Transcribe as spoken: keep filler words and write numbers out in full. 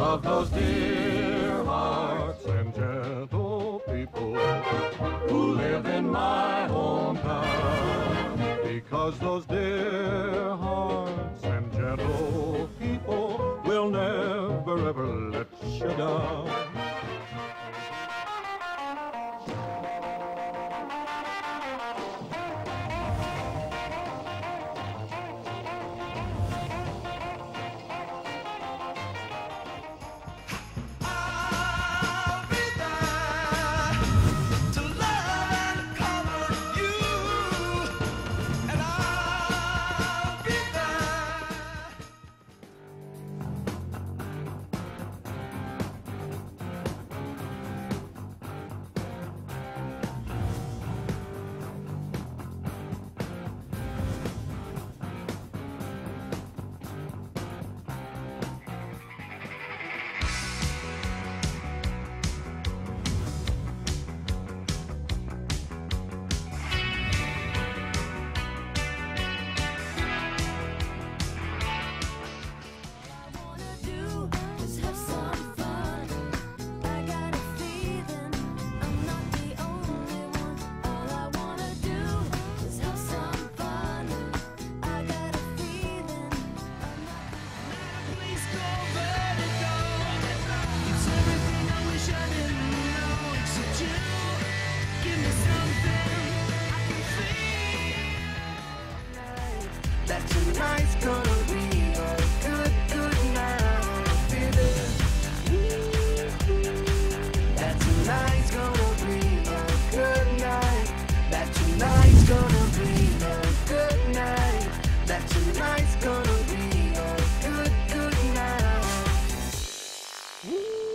of those dear hearts and gentle people who live in my hometown. Because those dear hearts and gentle people will never ever let you down. That tonight's gonna be a good, good night, baby. That tonight's gonna be a good night. That tonight's gonna be a good night. That tonight's gonna be a good, good night.